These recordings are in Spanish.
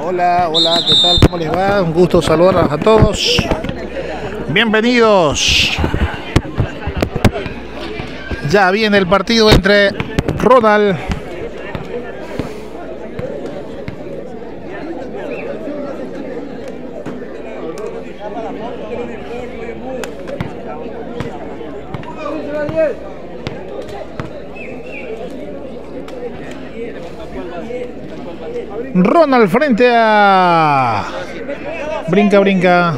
Hola, hola, ¿qué tal? ¿Cómo les va? Un gusto saludarlos a todos. Bienvenidos. Ya viene el partido entre Ronald frente a Brinca.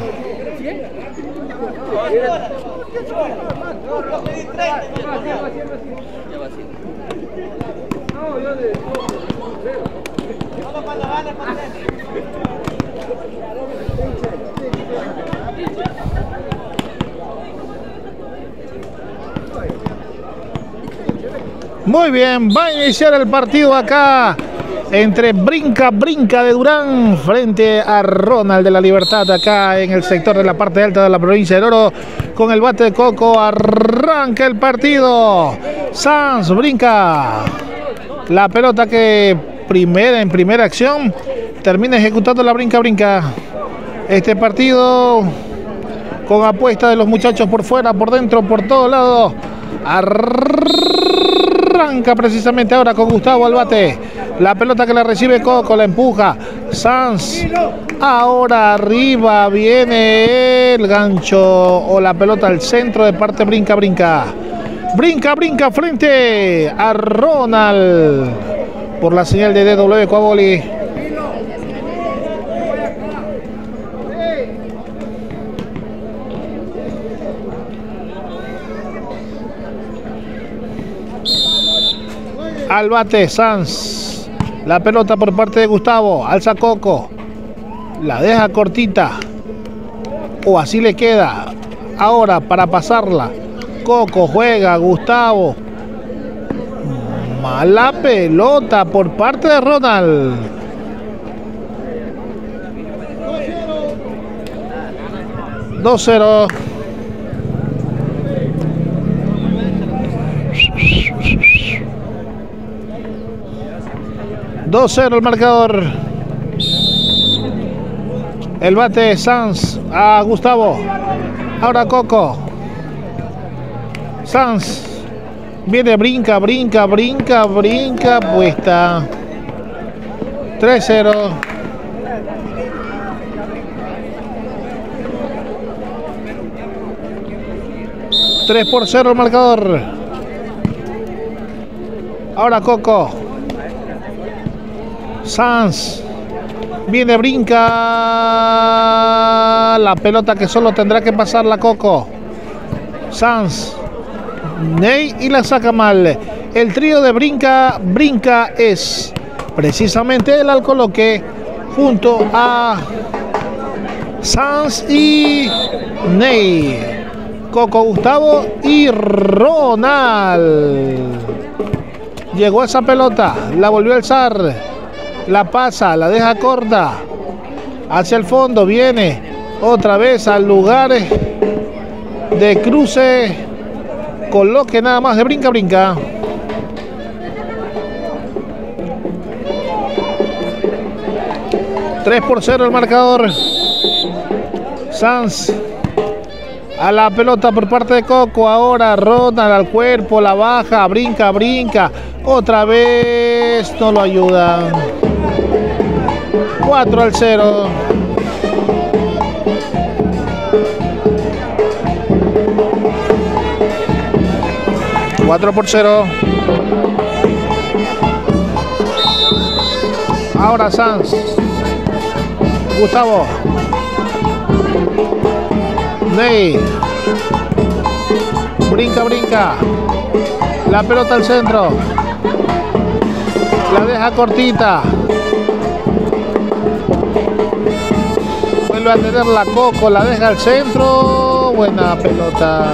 Muy bien, va a iniciar el partido acá entre Brinca de Durán frente a Ronald de la Libertad, acá en el sector de la parte alta de la provincia del Oro. Con el bate de Coco arranca el partido. Sanz brinca la pelota que en primera acción termina ejecutando la Brinca. Este partido con apuesta de los muchachos por fuera, por dentro, por todos lados. Arranca precisamente ahora con Gustavo al bate. La pelota que la recibe Coco, la empuja Sanz. Ahora arriba viene el gancho o la pelota al centro de parte Brinca frente a Ronald por la señal de DW Coaboli. Al bate Sanz. La pelota por parte de Gustavo. Alza Coco. La deja cortita. O así le queda. Ahora para pasarla. Coco juega. Gustavo. Mala pelota por parte de Ronald. ...2-0. ...2-0 el marcador. El bate Sanz a Gustavo. Ahora Coco. Sanz. Viene Brinca. Puesta. 3-0. ...3-0 el marcador. Ahora Coco. Sanz. Viene Brinca. La pelota que solo tendrá que pasar la Coco. Sanz. Ney y la saca mal. El trío de Brinca es precisamente el al coloque junto a Sanz y Ney. Coco, Gustavo y Ronald. Llegó esa pelota, la volvió a alzar. La pasa, la deja corta. Hacia el fondo, viene otra vez al lugar de cruce. Coloque nada más de Brinca. 3-0 el marcador. Sanz a la pelota por parte de Coco. Ahora Ronald al cuerpo, la baja, brinca. Otra vez no lo ayudan. 4-0. ...4-0. Ahora Sanz. Gustavo. Ney. Brinca. La pelota al centro. La deja cortita. Vuelve a tener la Coco. La deja al centro. Buena pelota.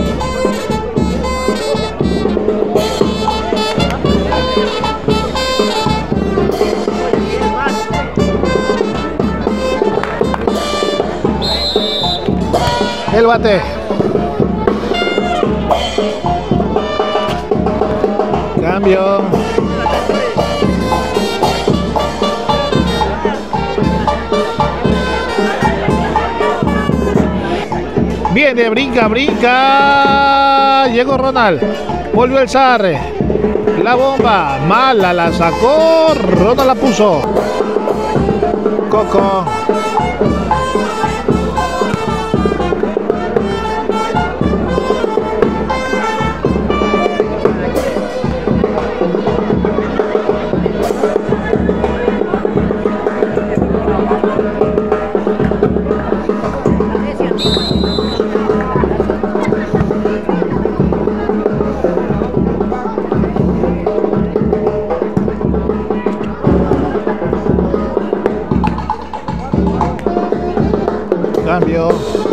El bate. Cambio. Viene, brinca, brinca. Llegó Ronald. Volvió el zar. La bomba. Mala la sacó. Ronald la puso. Coco. Cambio.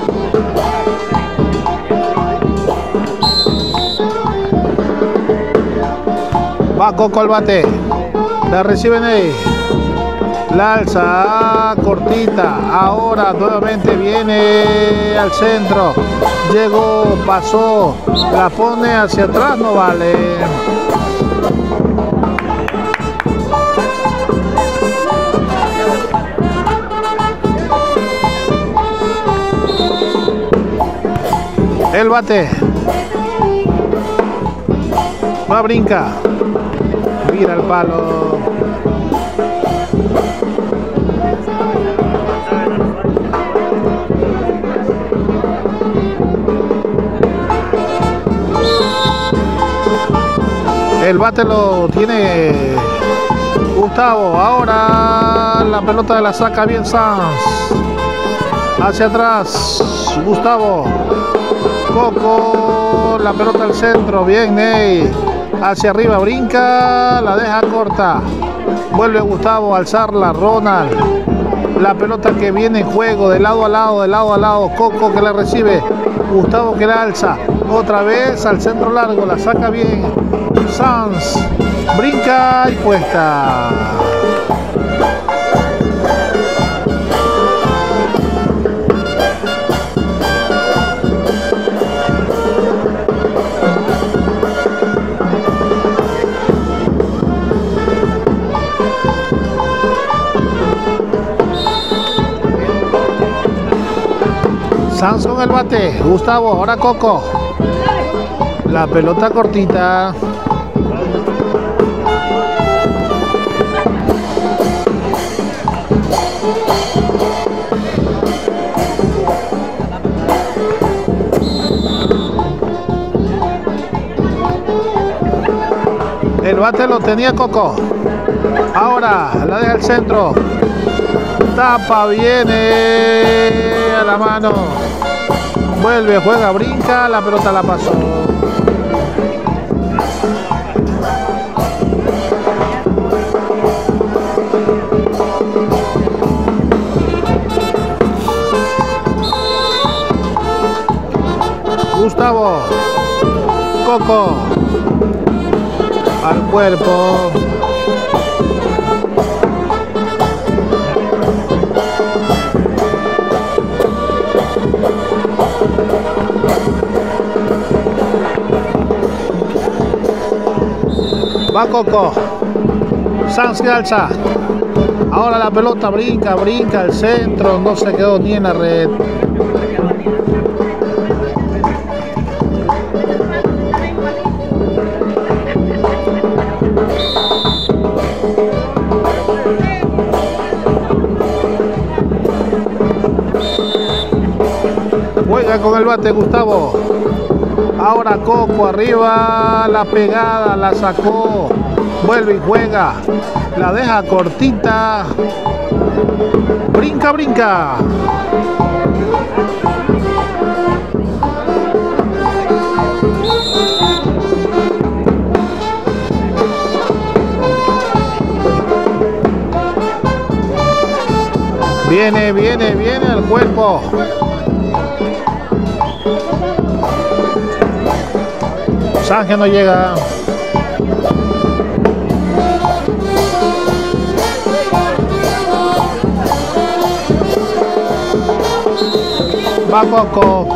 Va Coco al bate. La reciben ahí. La alza cortita. Ahora nuevamente viene al centro. Llegó, pasó. La pone hacia atrás, no vale. El bate. Va, brinca. Mira el palo. El bate lo tiene Gustavo. Ahora la pelota la saca bien Sanz. Hacia atrás. Gustavo. Coco, la pelota al centro, bien Ney, hacia arriba brinca, la deja corta, vuelve Gustavo a alzarla, Ronald, la pelota que viene en juego de lado a lado, de lado a lado, Coco que la recibe, Gustavo que la alza, otra vez al centro largo, la saca bien, Sanz, brinca y puesta. Sanz con el bate, Gustavo, ahora Coco. La pelota cortita. El bate lo tenía Coco. Ahora la deja al centro. Tapa, viene a la mano. Vuelve, juega, brinca, la pelota la pasó. Gustavo. Coco. Al cuerpo. Va Coco. Sanz que alza. Ahora la pelota brinca, brinca al centro. No se quedó ni en la red. Juega con el bate Gustavo. Ahora Coco arriba, la pegada, la sacó. Vuelve y juega. La deja cortita. Brinca, brinca. Viene, viene, viene al cuerpo. Sánchez no llega. Va Coco.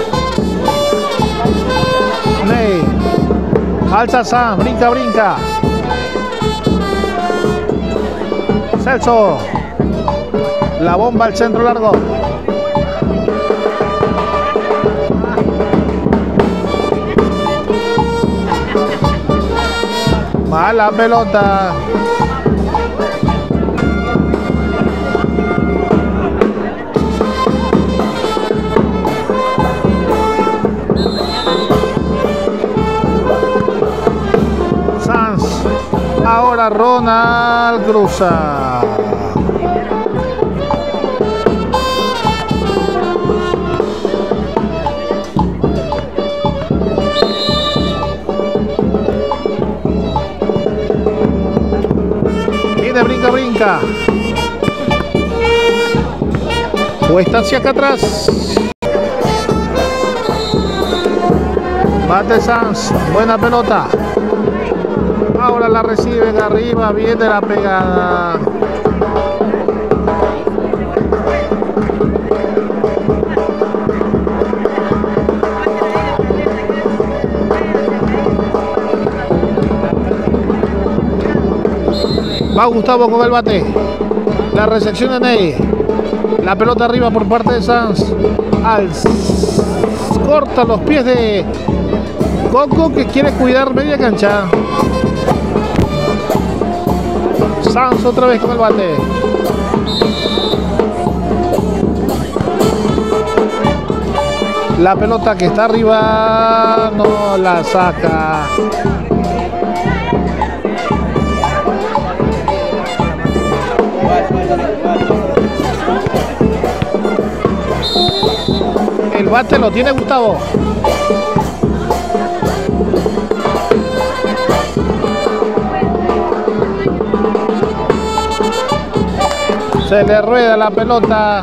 Ney. Alza Sam. Brinca, brinca. Celso. La bomba al centro largo. Mala pelota. Sanz. Ahora Ronald cruza. Brinca, brinca. Cuesta hacia acá atrás. Bate Sanz. Buena pelota. Ahora la recibe de arriba. Viene la pegada. Va Gustavo con el bate. La recepción de Ney. La pelota arriba por parte de Sanz. Corta los pies de Coco, que quiere cuidar media cancha. Sanz otra vez con el bate. La pelota que está arriba no la saca. El bate lo tiene Gustavo. Se le rueda la pelota.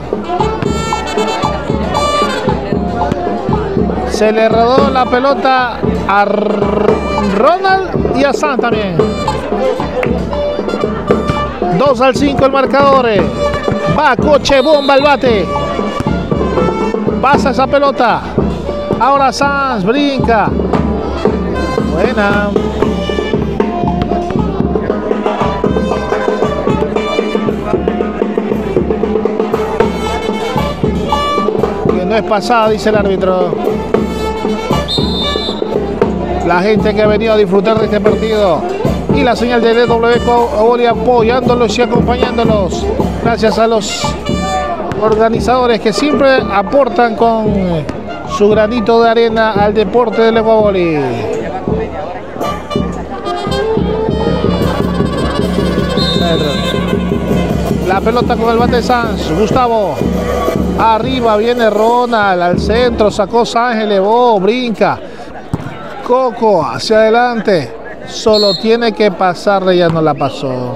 Se le rodó la pelota a Ronald y a Sanz también. 2-5 el marcador. Va Coche Bomba al bate. Pasa esa pelota. Ahora Sanz brinca. Buena. Que no es pasada, dice el árbitro. La gente que ha venido a disfrutar de este partido. Y la señal de DW Coboli apoyándolos y acompañándolos. Gracias a los organizadores que siempre aportan con su granito de arena al deporte del Ecuaboli. La pelota con el bate de Sanz. Gustavo. Arriba viene Ronald. Al centro sacó Sanz, elevó, brinca. Coco hacia adelante. Solo tiene que pasarle, ya no la pasó.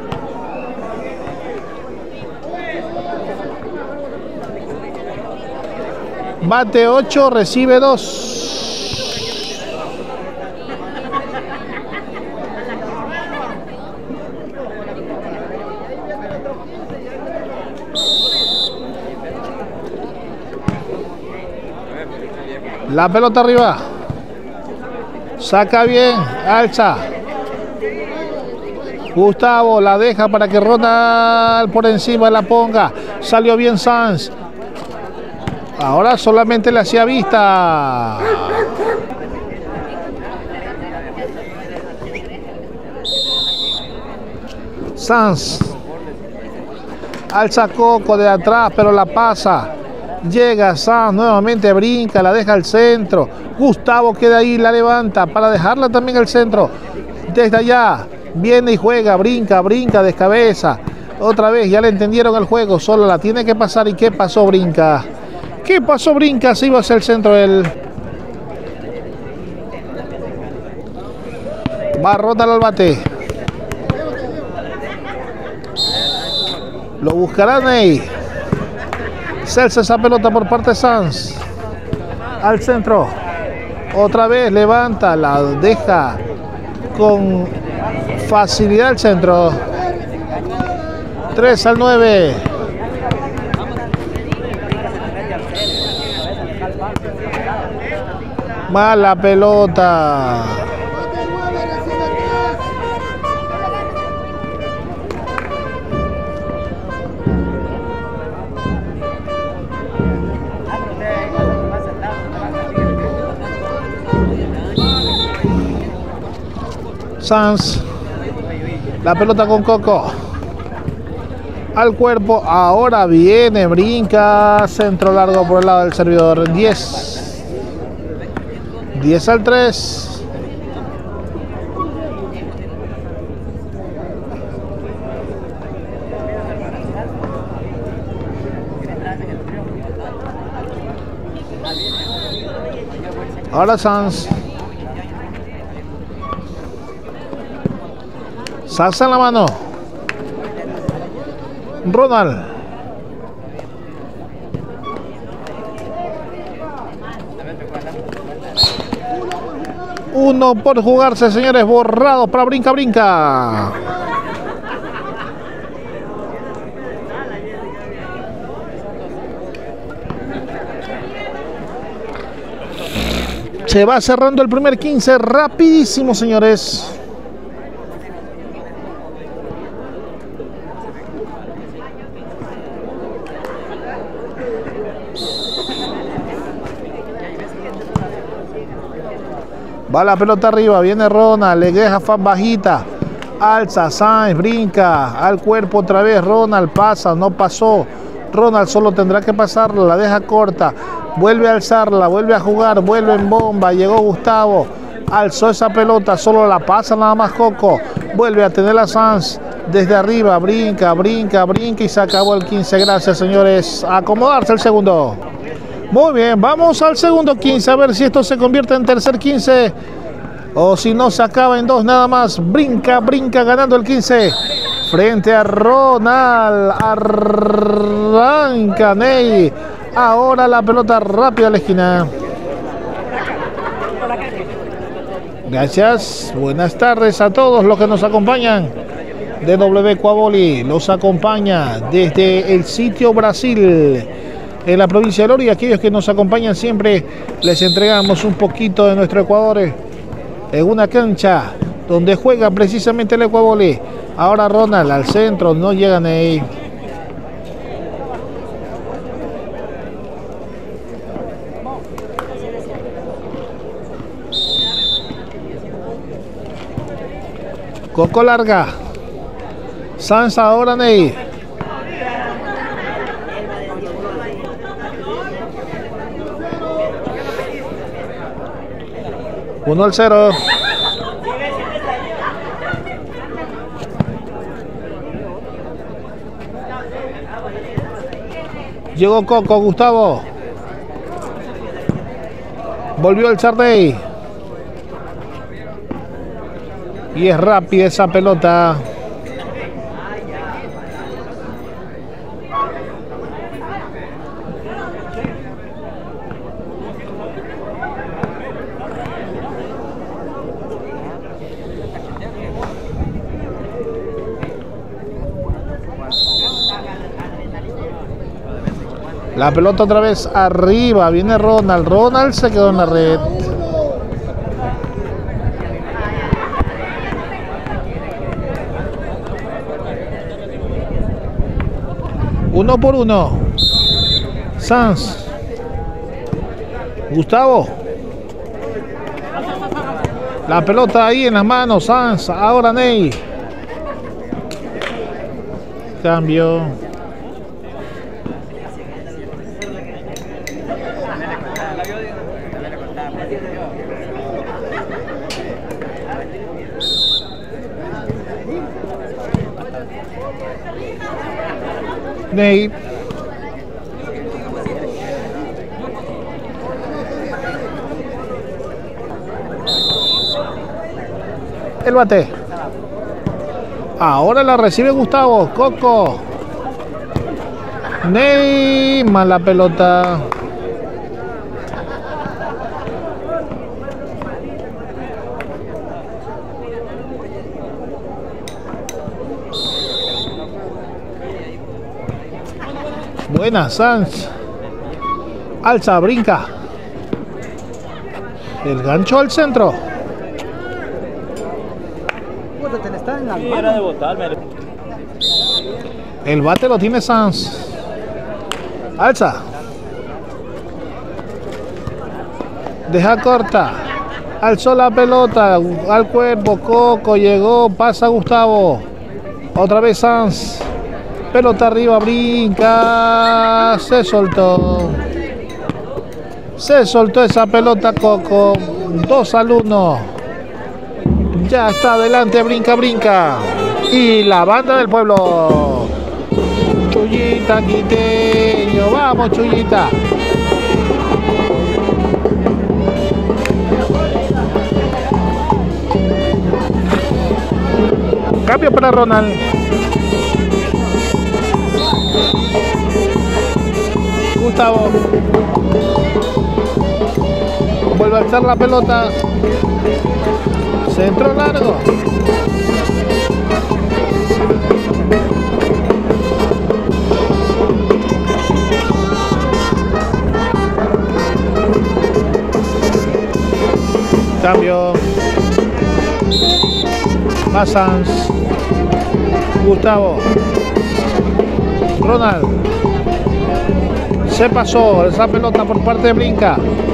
Bate 8, recibe 2. La pelota arriba. Saca bien, alza. Gustavo la deja para que Ronald por encima la ponga. Salió bien Sanz. Ahora solamente le hacía vista. Sanz. Alza Coco de atrás, pero la pasa. Llega Sanz, nuevamente brinca, la deja al centro. Gustavo queda ahí, la levanta para dejarla también al centro. Desde allá, viene y juega, brinca, descabeza. Otra vez, ya le entendieron el juego, solo la tiene que pasar. ¿Y qué pasó, brinca? ¿Qué pasó, brinca? Se iba hacia el centro él. Va Ronald al bate. Lo buscará Ney. Celsa esa pelota por parte de Sanz. Al centro. Otra vez levanta, la deja con facilidad al centro. 3-9. Mala pelota. Sanz. La pelota con Coco. Al cuerpo. Ahora viene, brinca. Centro largo por el lado del servidor. 10. 10 al 3. Ahora Sanz. Sanz en la mano. Ronald. Uno por jugarse, señores. Borrado para Brinca Brinca. Se va cerrando el primer 15 rapidísimo, señores. Va la pelota arriba, viene Ronald, le deja Faz bajita. Alza, Sainz, brinca, al cuerpo otra vez, Ronald pasa, no pasó. Ronald solo tendrá que pasarla, la deja corta. Vuelve a alzarla, vuelve a jugar, vuelve en bomba, llegó Gustavo, alzó esa pelota, solo la pasa nada más Coco, vuelve a tener la Sanz desde arriba, brinca, brinca, brinca y se acabó el 15, gracias señores, a acomodarse el segundo. Muy bien, vamos al segundo 15, a ver si esto se convierte en tercer 15 o si no se acaba en 2 nada más. Brinca, brinca, ganando el 15 frente a Ronald, arranca Ney. Ahora la pelota rápida a la esquina. Gracias. Buenas tardes a todos los que nos acompañan. DW Coaboli los acompaña desde el sitio Brasil, en la provincia de Loro. Y aquellos que nos acompañan siempre, les entregamos un poquito de nuestro Ecuador en una cancha donde juega precisamente el Ecuaboli. Ahora Ronald al centro, no llegan ahí. Coco larga. Sanz ahora Ney. Uno al 0. Llegó Coco, Gustavo. Volvió el Sardey. Y es rápida esa pelota. La pelota otra vez arriba. Viene Ronald. Ronald se quedó en la red. Uno por uno. Sanz. Gustavo. La pelota ahí en las manos. Sanz. Ahora Ney. Cambio. Ney. El bate. Ahora la recibe Gustavo. Coco. Ney. Mala pelota. Buena Sanz. Alza, brinca. El gancho al centro. El bate lo tiene Sanz. Alza. Deja corta. Alzó la pelota al cuerpo. Coco llegó. Pasa Gustavo. Otra vez Sanz. Pelota arriba. Brinca. Se soltó. Se soltó esa pelota Coco. 2-1. Ya está adelante. Brinca, brinca. Y la banda del pueblo. Chullita Quiteño. Vamos, Chullita. Cambio para Ronald. Gustavo. Vuelve a alzar la pelota. Centro largo. Cambio. Va Sanz. Gustavo. Ronald. Se pasó esa pelota por parte de Brinca.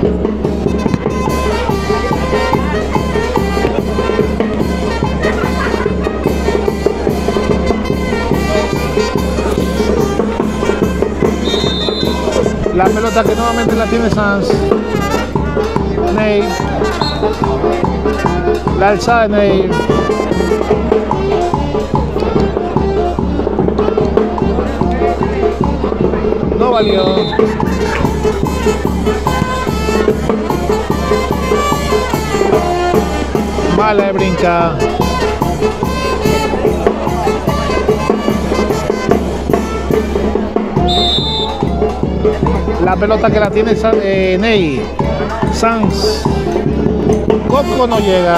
La pelota que nuevamente la tiene Sanz. Ney. La alzada de Ney. No valió. Mala de Brinca. La pelota que la tiene Ney. Sanz. Coco no llega.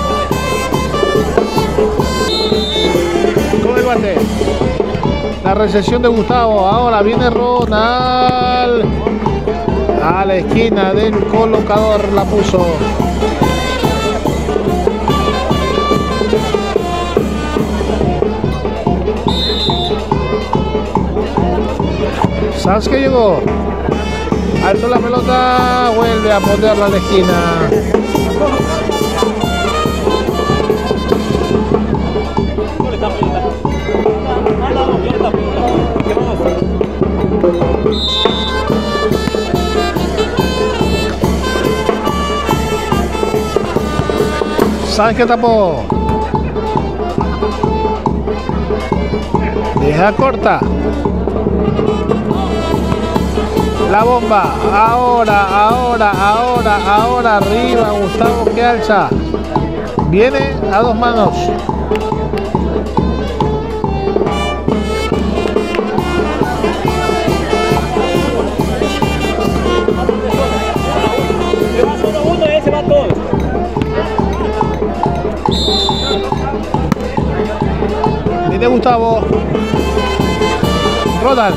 Con el bate. La recepción de Gustavo. Ahora viene Ronald. A la esquina del colocador la puso. Sanz que llegó. Alzó la pelota. Vuelve a ponerla a la esquina. Sanz que tapó. Deja corta. La bomba. Ahora. Arriba. Gustavo que alza. Viene a dos manos. Viene Gustavo. Ronald.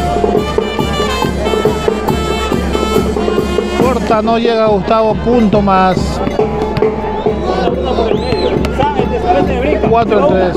Corta, no llega Gustavo, punto más. 4-3.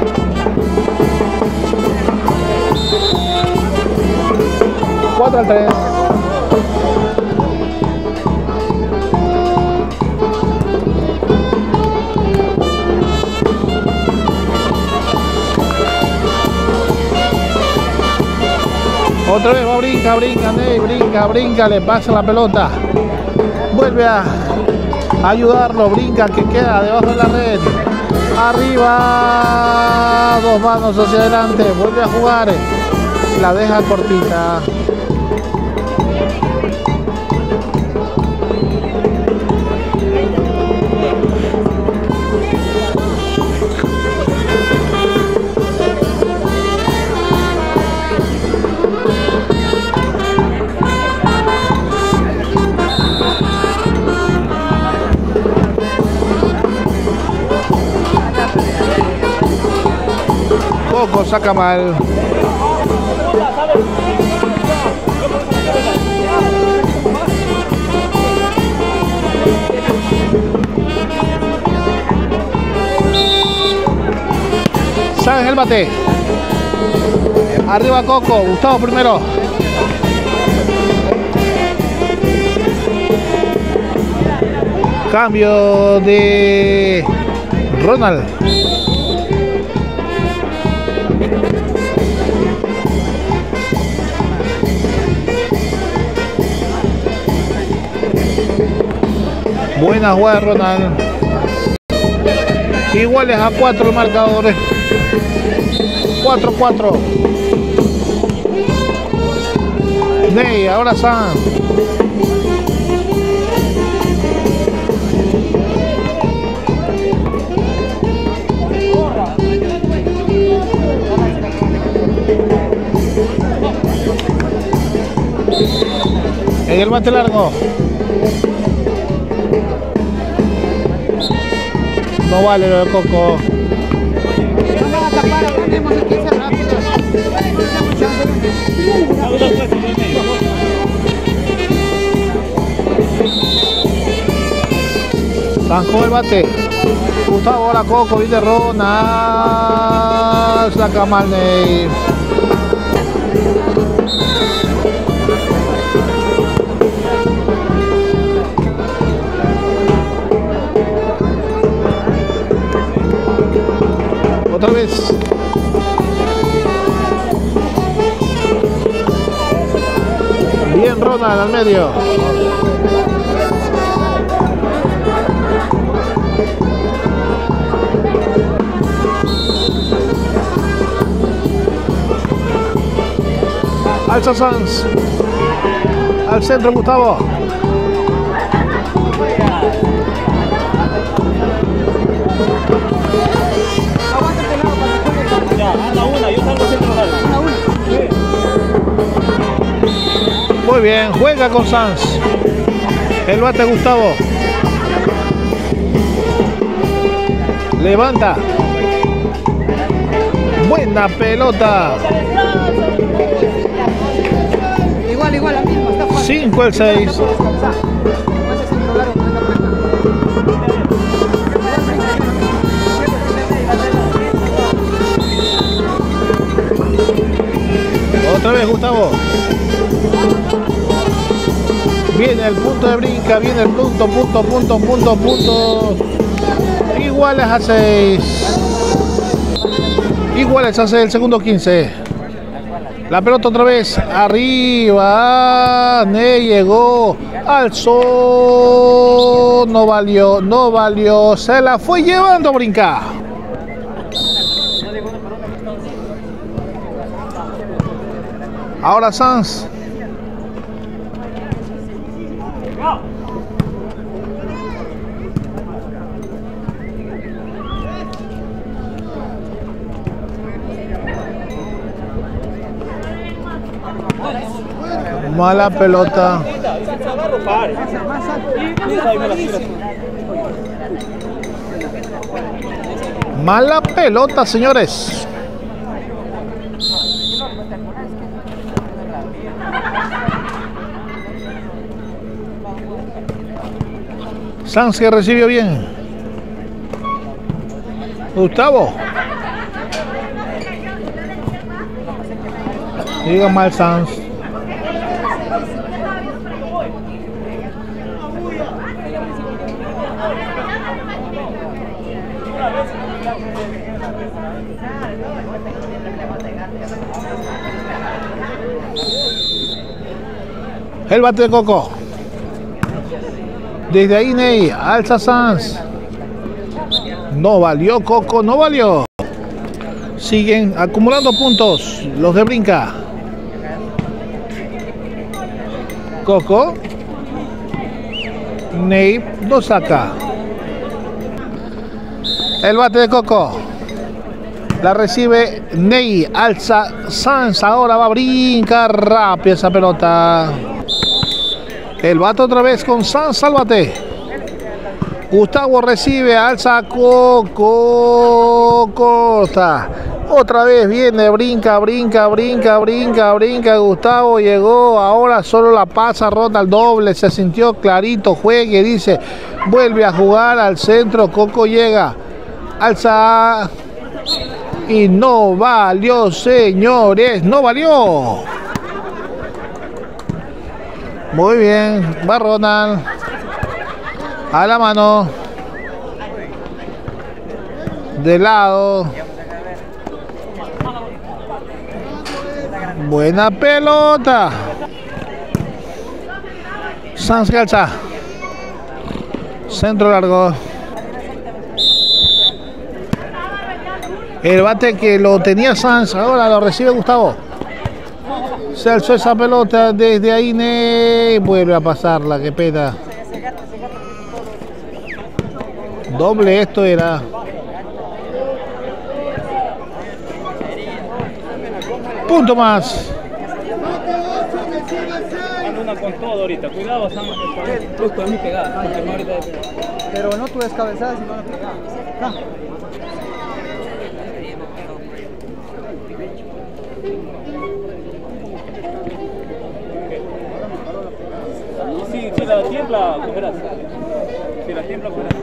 Otra vez va brinca, le pasa la pelota. Vuelve a ayudarlo, brinca, que queda debajo de la red. Arriba, dos manos hacia adelante, vuelve a jugar. La deja cortita. Coco saca mal. Sanz el bate. Arriba Coco, Gustavo primero. Cambio de Ronald. Buena jugada, Ronald. Iguales a 4 el marcador. 4-4. Ney, ahora San. En el bate largo. No vale lo de Coco. Zancó el bate. Gustavo, ahora Coco, viene Ronald. Saca mal Ney. Otra vez. Bien Ronald al medio. Alza Sanz. Al centro Gustavo. Muy bien, juega con Sanz. El bate Gustavo. Levanta. Buena pelota. Igual, la misma. 5 el 6. Otra vez Gustavo. Viene el punto de brinca, viene el punto. Iguales a 6. Iguales a 6 el segundo 15. La pelota otra vez arriba. Ney llegó. Alzó. No valió. Se la fue llevando a brincar. Ahora Sanz. Mala pelota. Mala pelota, señores. Sanz que recibió bien. Gustavo. Diga mal Sanz. El bate de Coco. Desde ahí Ney, alza Sanz. No valió Coco, no valió. Siguen acumulando puntos los de brinca. Coco. Ney lo saca. El bate de Coco. La recibe Ney, alza Sanz. Ahora va a brincar rápido esa pelota. El bate otra vez con Sanz al bate. Gustavo recibe, alza Coco. Corta. Otra vez viene, brinca. Gustavo llegó. Ahora solo la pasa Ronald doble. Se sintió clarito. Juegue, dice. Vuelve a jugar al centro. Coco llega. Alza. Y no valió, señores. No valió. Muy bien. Va Ronald. A la mano. De lado. Buena pelota. Sanz que alza. Centro largo. El bate que lo tenía Sanz, ahora lo recibe Gustavo. Se alzó esa pelota desde ahí, vuelve a pasarla, qué pena. Doble esto era. Punto más. Una con todo ahorita, cuidado, Sama, justo a mí pegada. Pero no tu descabezada, sino la pegada. Acá. Si la tiembla, cogerás. Si la tiembla, cogerás.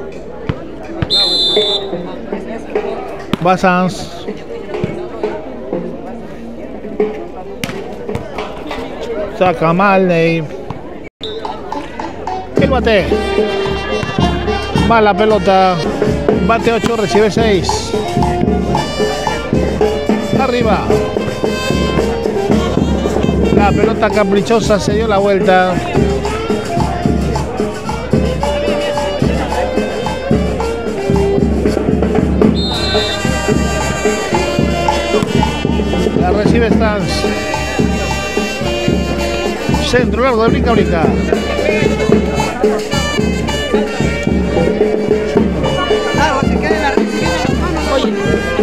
Va Sanz. Saca mal Ney. El bate. Va la pelota. Bate 8, recibe 6. Arriba. La pelota caprichosa se dio la vuelta. La recibe Sanz. Centro largo de brinca, brinca. Claro, se queda en la mano. Oye,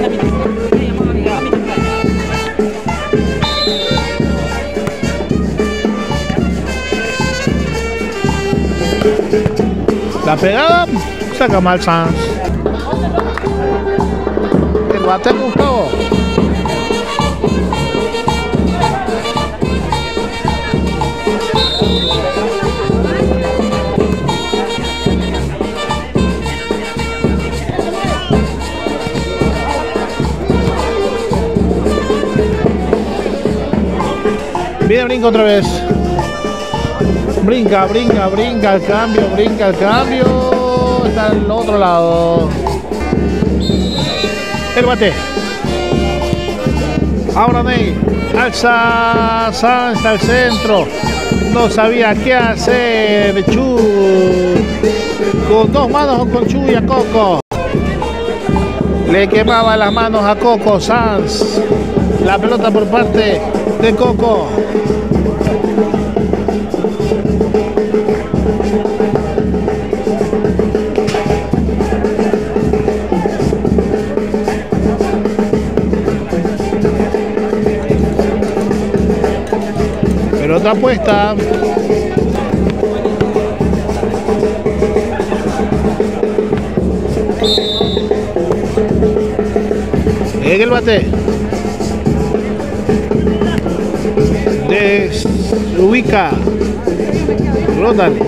La pegada saca mal Sanz. El bate Gustavo. Viene brinca otra vez. Brinca, brinca, brinca el cambio, brinca el cambio. Está al otro lado. El bate. Ahora Ney. Alza Sanz al centro. No sabía qué hacer. Chu. Con dos manos con Chu y a Coco. Le quemaba las manos a Coco Sanz. La pelota por parte de Coco. Pelota puesta. En el bate. Desubica. Ronald.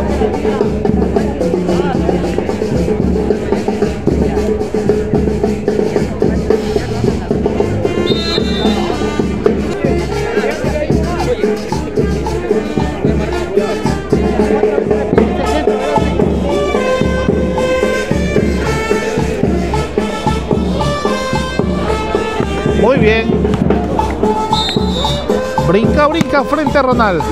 Muy bien. Brinca, brinca frente a Ronald.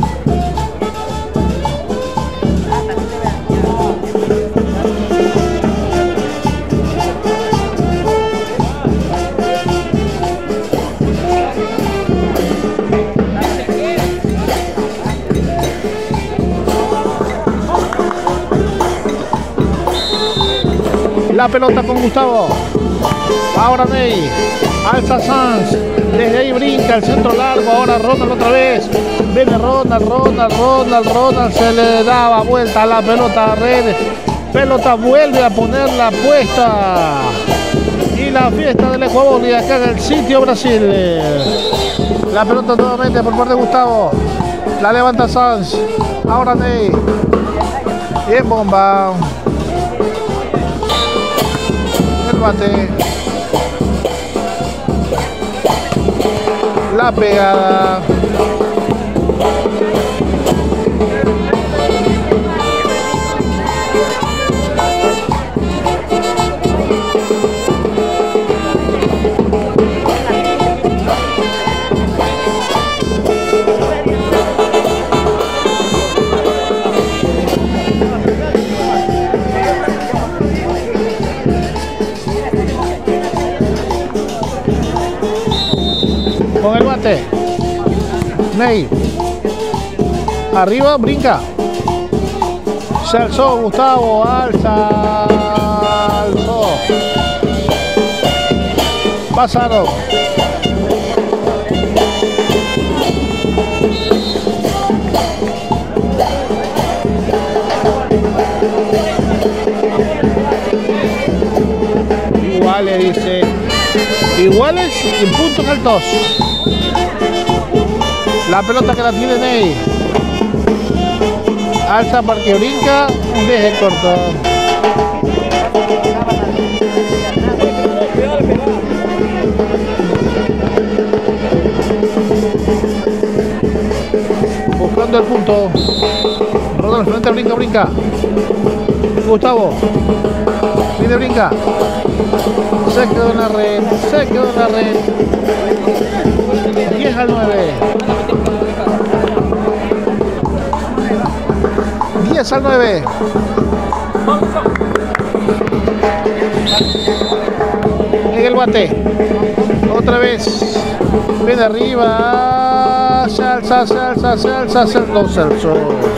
La pelota con Gustavo. Ahora Ney. Alza Sanz. Desde ahí brinca el centro largo. Ahora Ronald otra vez. Viene Ronald. Se le daba vuelta a la pelota a red. Pelota vuelve a ponerla puesta. Y la fiesta del Ecuador y acá en el sitio Brasil. La pelota nuevamente por parte de Gustavo. La levanta Sanz. Ahora Ney. Bien bomba. El bate. La pegada. bate. Ney. Arriba, brinca. Se alzó Gustavo, alza. Alzó. Pasaron. Iguales, dice. Iguales y puntos altos. La pelota que la tiene Ney. Alza para que brinca. Deje corto. Buscando el punto. Rodolfo, frente, brinca, brinca. Gustavo. Viene, brinca. Se quedó en la red. Se quedó en la red. 10 al 9. 10 al 9. En el bate. Otra vez. Viene arriba. Se alza, se alza, se alza, se alza. No se alzó.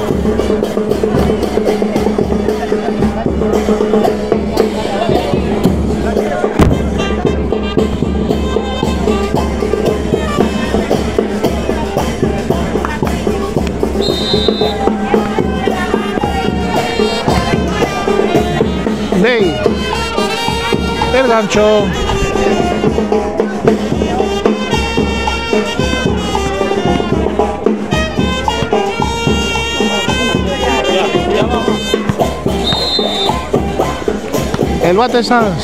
Ney. El gancho. El bate Sanz.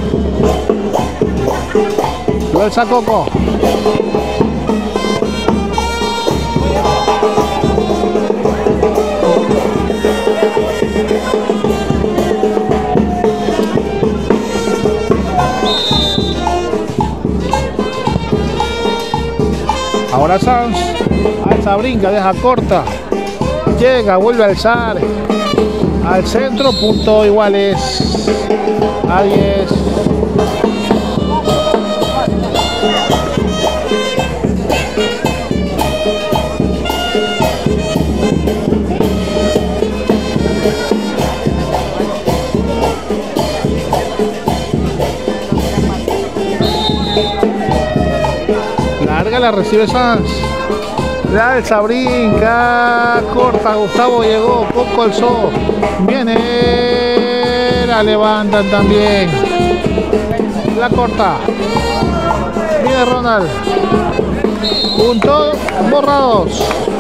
Lo alza Coco. Ahora Sanz. Alza, brinca, deja corta. Llega, vuelve a alzar. Al centro, punto iguales. A 10. Larga, la recibe Sanz. La alza, brinca, corta, Gustavo llegó, Coco alzó, viene, la levantan también, la corta, viene Ronald, puntos borrados.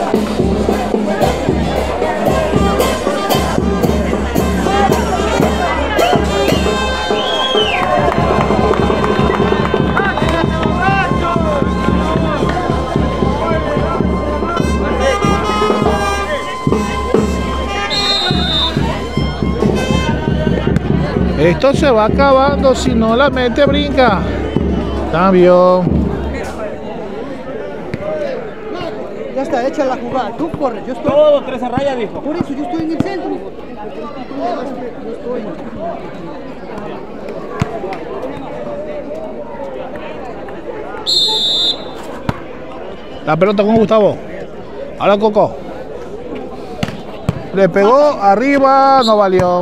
Esto se va acabando, si no la mete, brinca. Cambio. Ya está hecha la jugada, tú corres, yo estoy... Todo 13 rayas, dijo. Por eso yo estoy en el centro. Yo estoy... La pelota con Gustavo. Ahora Coco. Le pegó arriba, no valió.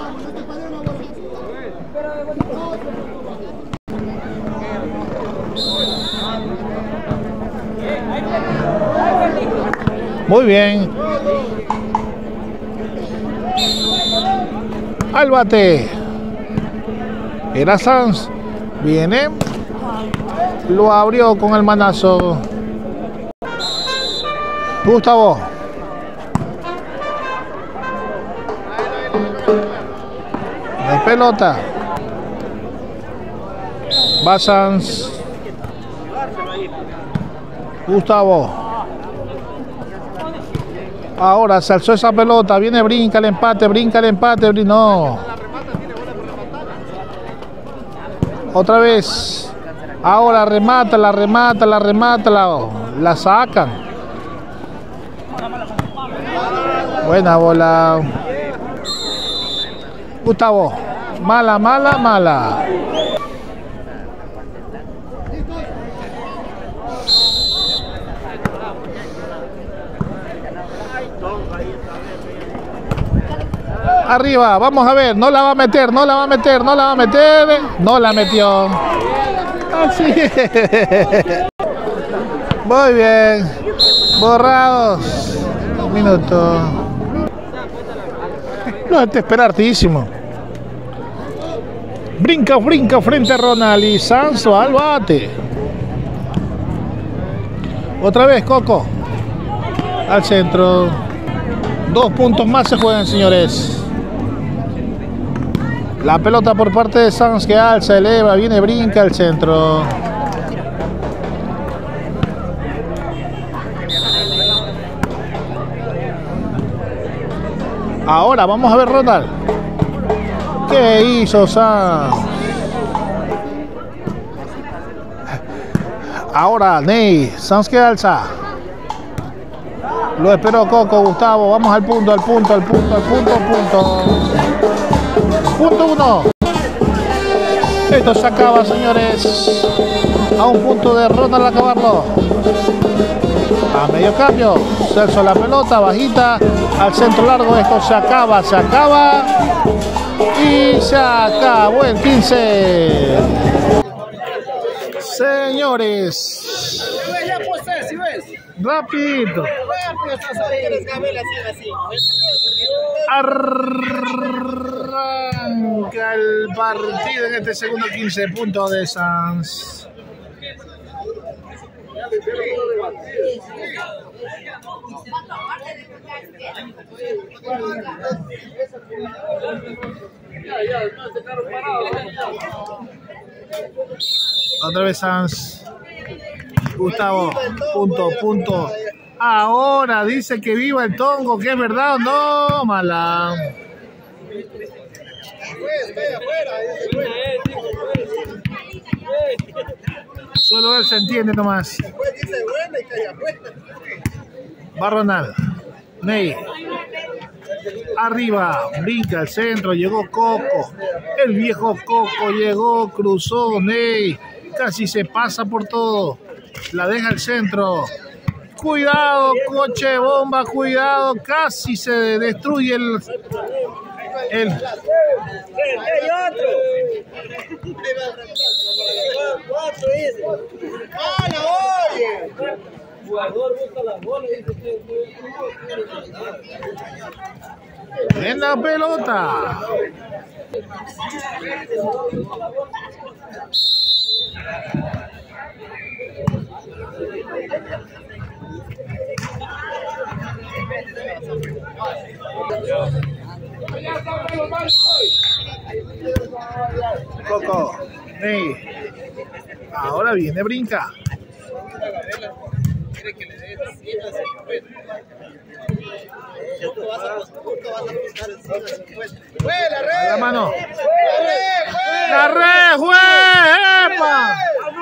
Muy bien. Al bate. Era Sanz. Viene. Lo abrió con el manazo. Gustavo. De pelota. Va Sanz. Gustavo. Ahora se alzó esa pelota, viene, brinca el empate, no. Otra vez. Ahora remátala, la sacan. Buena bola. Gustavo. Mala. Arriba, vamos a ver, no la va a meter, no la va a meter, no la va a meter. No la metió. Así es. Muy bien. Borrados. Un minuto. No, este espera hartísimo. Brinca, brinca frente a Ronald y Sanso al bate. Otra vez Coco. Al centro. 2 puntos más se juegan, señores. La pelota por parte de Sanz que alza, eleva, viene, brinca al centro. Ahora vamos a ver Ronald. ¿Qué hizo Sanz? Ahora Ney, Sanz que alza. Lo esperó Coco, Gustavo. Vamos al punto, al punto, al punto, al punto, al punto. Punto 1. Esto se acaba, señores. A un punto de Ronald al acabarlo. A medio cambio. Celso la pelota, bajita. Al centro largo. Esto se acaba, se acaba. Y se acabó el 15. Señores. Rapidito. Arranca el partido en este segundo 15 puntos de Sanz. Otra vez Sanz. Gustavo, punto, punto. Ahora dice que viva el Tongo, que es verdad o no, mala. Solo él se entiende nomás. Va Ronald. Ney. Arriba, brinca al centro, llegó Coco. El viejo Coco llegó, cruzó Ney. Casi se pasa por todo. La deja al centro. Cuidado, coche bomba, cuidado. Casi se destruye el... En la pelota. Coco, Ney. Ahora viene, brinca. La mano. La red, juega.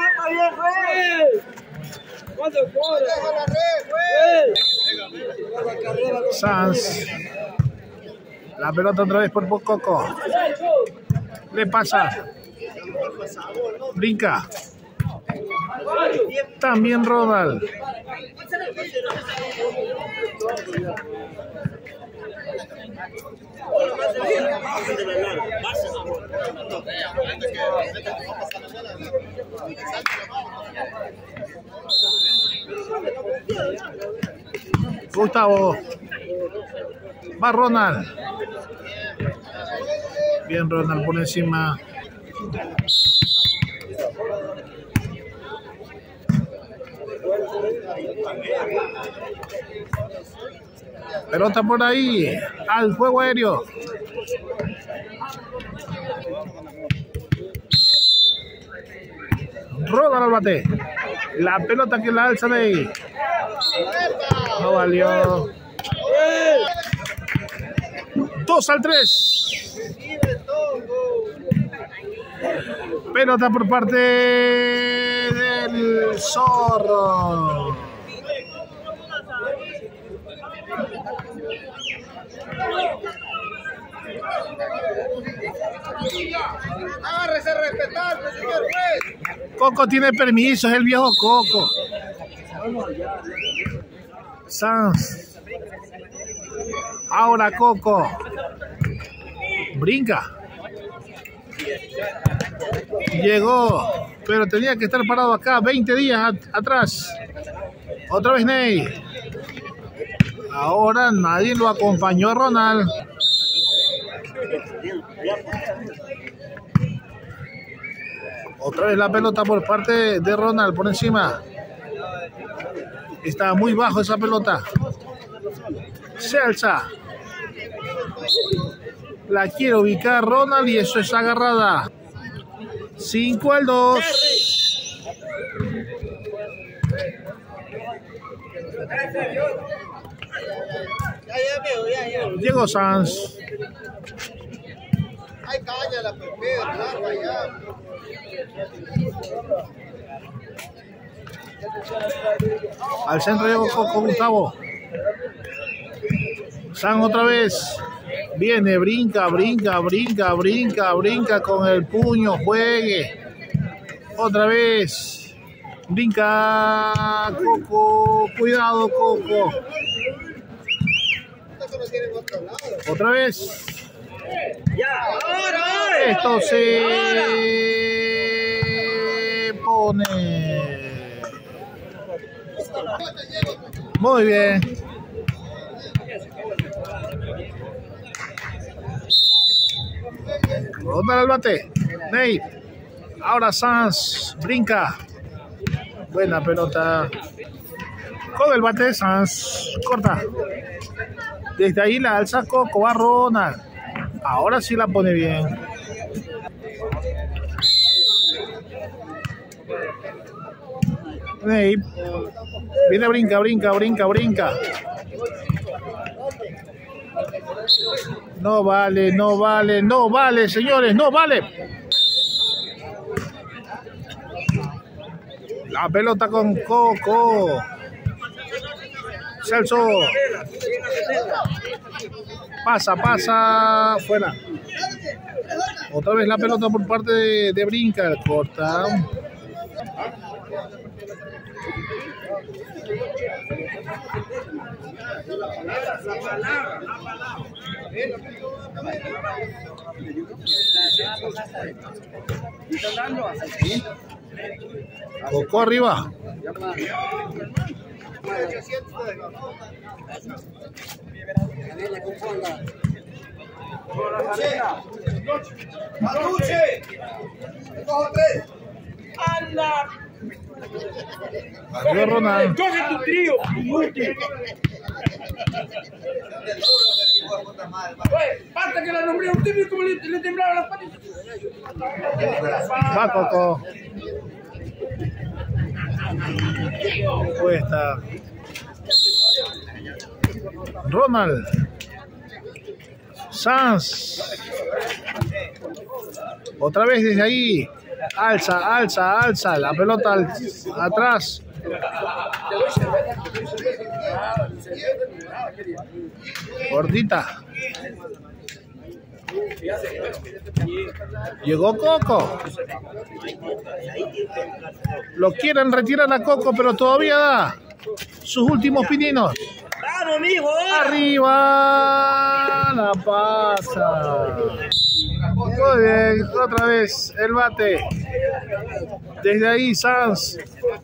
Sanz. La pelota otra vez por Coco. Le pasa. Brinca. También Ronald. Gustavo. Va Ronald. Bien Ronald por encima. Pelota por ahí. Al juego aéreo. Ronald al bate. La pelota que la alza de ahí. No valió. 2-3. Pelota por parte del Zorro. Agárrese a respetar, señor juez. Coco tiene permiso, es el viejo Coco. Sanz. Ahora Coco. Brinca. Llegó, pero tenía que estar parado acá 20 días atrás. Otra vez Ney. Ahora nadie lo acompañó a Ronald. Otra vez la pelota por parte de Ronald por encima. Está muy bajo esa pelota. Se alza. La quiere ubicar Ronald y eso es agarrada. 5-2. Llegó Sanz. Ay, cállala, Pepe, larga ya. Al centro llegó Coco Gustavo. Sanz otra vez. Viene, brinca con el puño, juegue. Otra vez. Brinca Coco. Cuidado, Coco. Otra vez. Esto se pone. Muy bien. Ronald al bate. Ney. Ahora Sanz. Brinca. Buena pelota. Con el bate de Sanz. Corta. Desde ahí la alza Coco. Va Ronald. Ahora sí la pone bien. Ney. Viene, brinca. No vale, señores, no vale. La pelota con Coco. Celso. Pasa, fuera. Otra vez la pelota por parte de Brinca, corta. Coco arriba. Arriba Ronald. Coge tu trío. Basta que la nombré a usted como le temblaban las patitas. Va Coco. Puesta. Ronald. Sanz. Otra vez desde ahí. Alza. La pelota atrás. Gordita. Llegó Coco. Lo quieren retirar a Coco, pero todavía da sus últimos pininos. ¡Vamos, mijo! Arriba. La pasa. Muy bien, otra vez el bate. Desde ahí Sanz.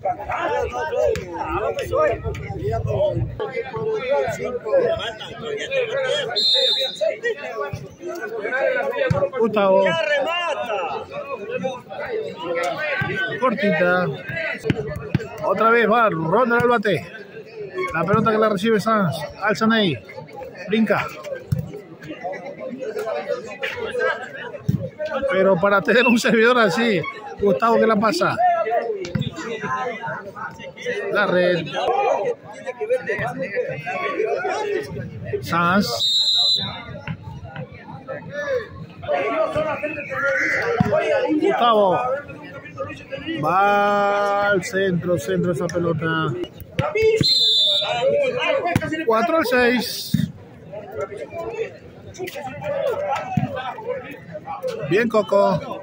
Gustavo. Cortita. Otra vez va Ronald al bate. La pelota que la recibe Sanz. Alza Ney. Brinca. Pero para tener un servidor así, Gustavo, ¿qué la pasa? La red. Sanz. Gustavo. Va al centro esa pelota. 4-6. Bien, Coco.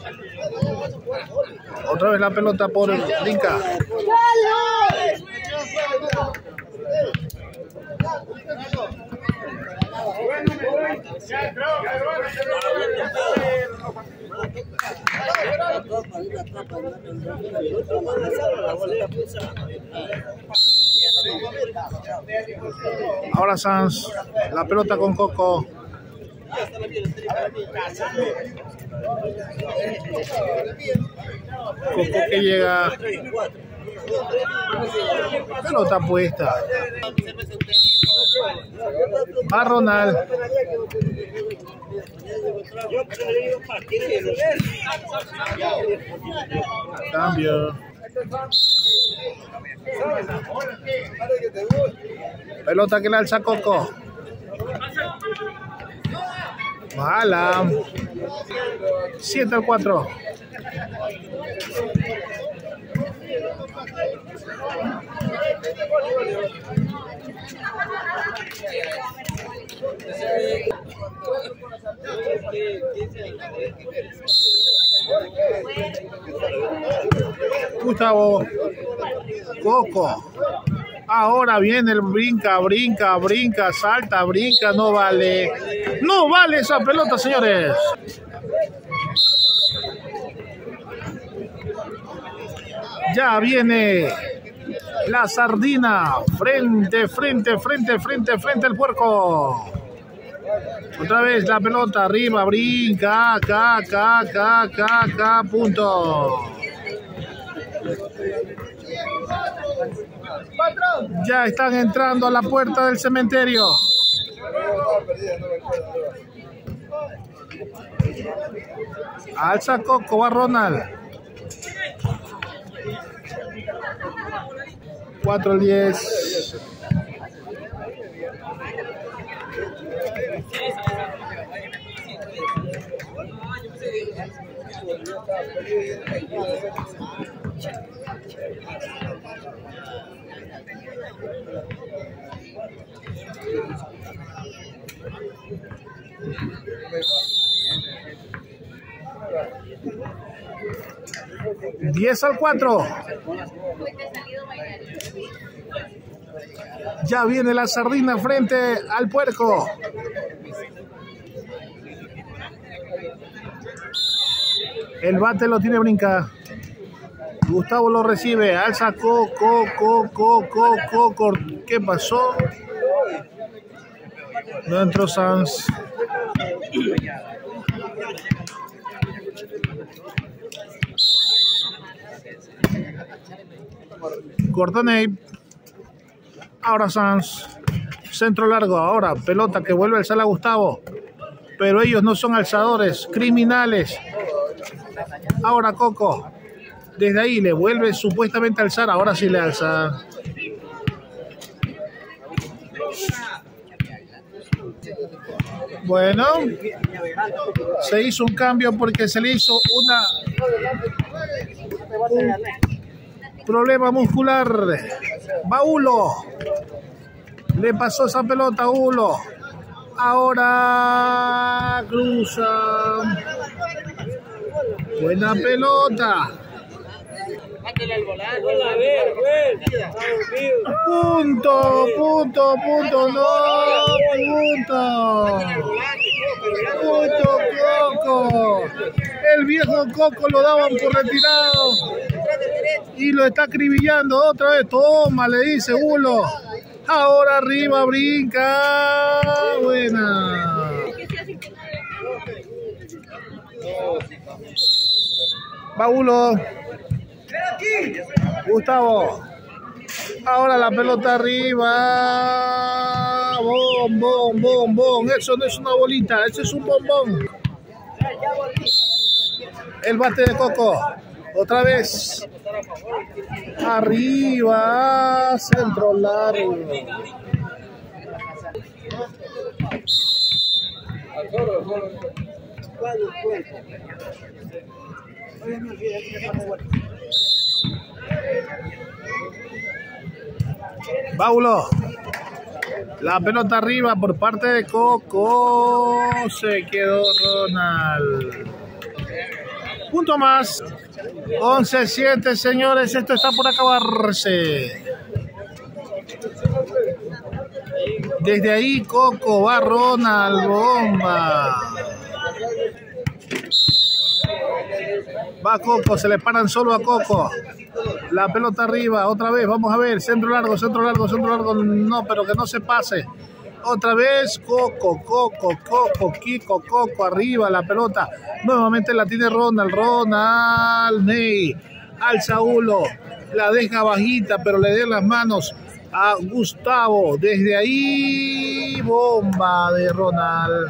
Otra vez la pelota por Brinca. Ahora Sanz, la pelota con Coco. Coco que llega. Pelota puesta. Va Ronald. Cambio. Pelota que le alza Coco. Mala. 7-4. Gustavo. Coco. Ahora viene el brinca, salta, brinca, no vale. No vale esa pelota, señores. Ya viene la sardina. Frente al puerco. Otra vez la pelota arriba, brinca, punto. Ya están entrando a la puerta del cementerio. Alza Coco, va Ronald. 4-10. Diez al 4. Ya viene la sardina frente al puerco. El bate lo tiene Brinca. Gustavo lo recibe. Alza Coco. ¿Qué pasó? No entró Sanz. Gordoney. Ahora Sanz. Centro largo. Ahora pelota que vuelve a alzar a Gustavo. Pero ellos no son alzadores, criminales. Ahora Coco. Desde ahí le vuelve supuestamente a alzar. Ahora sí le alza. Bueno, se hizo un cambio porque se le hizo un problema muscular. Va Hulo. Le pasó esa pelota a Hulo. Ahora cruza. Buena pelota. Punto, no, punto Coco. El viejo Coco lo daban por retirado y lo está acribillando otra vez. Toma, le dice Hulo. Ahora arriba, brinca. Buena. Va Hulo. Gustavo. Ahora la pelota arriba. Bombón. Eso no es una bolita, eso es un bombón. El bate de Coco. Otra vez. Arriba. Centro largo. Paulo. La pelota arriba por parte de Coco. Se quedó Ronald. Punto más. 11-7, señores. Esto está por acabarse. Desde ahí Coco, va Ronald, bomba. Va Coco, se le paran solo a Coco. La pelota arriba, otra vez, vamos a ver, centro largo, centro largo, centro largo, no, pero que no se pase. Otra vez, Coco, Kiko, Coco, arriba la pelota. Nuevamente la tiene Ronald, Ney, alza uno, la deja bajita, pero le den las manos a Gustavo. Desde ahí, bomba de Ronald.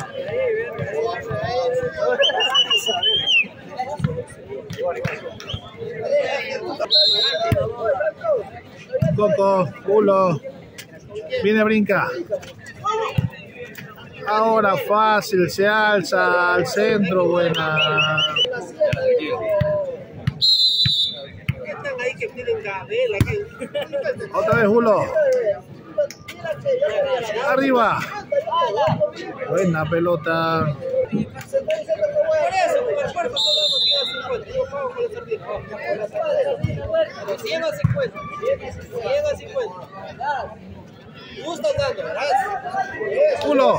Coco, culo, viene Brinca. Ahora fácil, se alza al centro, buena. Otra vez Julo. Arriba. Buena pelota. Culo.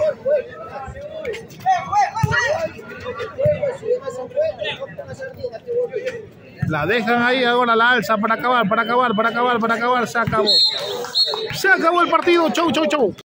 La dejan ahí ahora, la alza para acabar. Se acabó el partido. Chau.